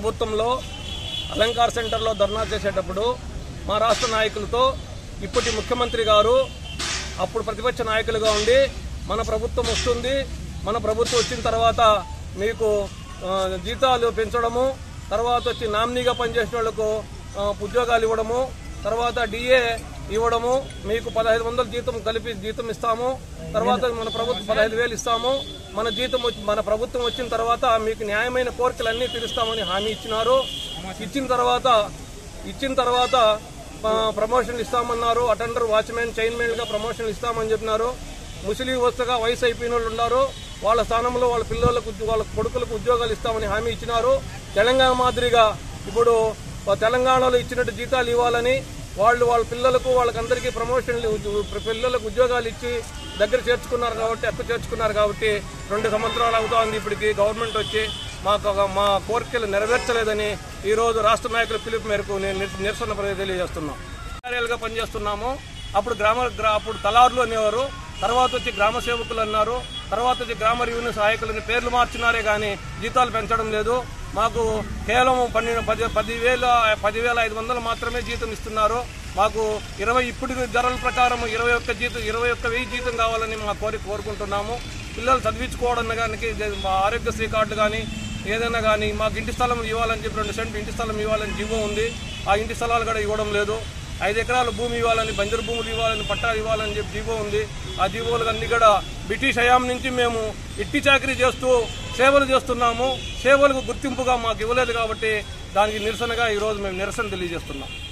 ప్రభుత్వంలో అలంకార్ సెంటర్లో ధర్నా చేసేటప్పుడు మా రాష్ట్ర నాయకులతో ఇప్పటి ముఖ్యమంత్రి గారు అప్పుడు ప్రతిపక్ష నాయకులుగా ఉండి మన ప్రభుత్వం వస్తుంది, మన ప్రభుత్వం వచ్చిన తర్వాత మీకు జీతాలు పెంచడము, తర్వాత వచ్చి నామినీగా పనిచేసిన వాళ్లకు ఉద్యోగాలు ఇవ్వడము, తర్వాత డిఏ ఇవ్వడము, మీకు 1500 జీతం కలిపి జీతం ఇస్తాము, తర్వాత మన ప్రభుత్వం 15,000 ఇస్తాము, మన ప్రభుత్వం వచ్చిన తర్వాత మీకు న్యాయమైన కోరికలన్నీ తీరుస్తామని హామీ ఇచ్చినారు. ఇచ్చిన తర్వాత ప్రమోషన్లు ఇస్తామన్నారు. అటెండర్, వాచ్మెన్, చైన్మెన్గా ప్రమోషన్లు ఇస్తామని చెప్పినారు. ముసలి వస్తగా వయసు అయిపోయిన వాళ్ళు ఉన్నారు, వాళ్ళ స్థానంలో వాళ్ళ పిల్లలకు వాళ్ళ కొడుకులకు ఉద్యోగాలు ఇస్తామని హామీ ఇచ్చినారు. తెలంగాణ మాదిరిగా ఇప్పుడు తెలంగాణలో ఇచ్చినట్టు జీతాలు ఇవ్వాలని వాళ్ళ పిల్లలకు వాళ్ళకందరికీ ప్రమోషన్లు, పిల్లలకు ఉద్యోగాలు ఇచ్చి దగ్గర చేర్చుకున్నారు కాబట్టి 2 సంవత్సరాలు అవుతోంది. ఇప్పటికి గవర్నమెంట్ వచ్చి మా కోరికలు నెరవేర్చలేదని ఈరోజు రాష్ట్ర నాయకుల పిలుపు మేరకు నిరసన తెలియజేస్తున్నాం. కార్యాలుగా పనిచేస్తున్నాము. అప్పుడు తలారులు అనేవారు, తర్వాత వచ్చి గ్రామ సేవకులు అన్నారు, తర్వాత వచ్చి గ్రామ రెవెన్యూ సహాయకులని పేర్లు మార్చినారే కానీ జీతాలు పెంచడం లేదు. మాకు కేవలం 10,500 మాత్రమే జీతం ఇస్తున్నారు. మాకు ఇప్పుడు ధరల ప్రకారం 21,000 జీతం కావాలని మా కోరుకుంటున్నాము. పిల్లలు చదివించుకోవడానికి ఆరోగ్యశ్రీ కార్డులు కానీ ఏదైనా కానీ మాకు ఇంటి స్థలం ఇవ్వాలని చెప్పి 2 సెంట్లు ఇంటి స్థలం ఇవ్వాలని జీవో ఉంది. ఆ ఇంటి స్థలాలు కూడా ఇవ్వడం లేదు. 5 ఎకరాల భూమి ఇవ్వాలని, బంజరు భూములు ఇవ్వాలని, పట్టాలు ఇవ్వాలని చెప్పి జీవో ఉంది. ఆ జీవోలు అన్ని కూడా బ్రిటిష్ హయాం నుంచి మేము ఇట్టి చాకరీ చేస్తూ సేవలు చేస్తున్నాము. సేవలకు గుర్తింపుగా మాకు ఇవ్వలేదు కాబట్టి దానికి నిరసనగా ఈరోజు మేము నిరసన తెలియజేస్తున్నాం.